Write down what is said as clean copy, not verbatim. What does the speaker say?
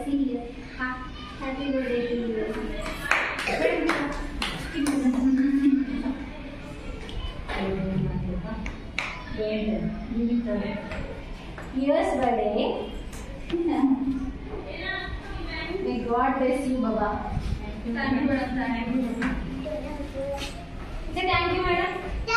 Zaheer. Happy birthday to you. Year's birthday. May God bless you, Baba. Thank you, madam. Thank you. Say thank you, madam.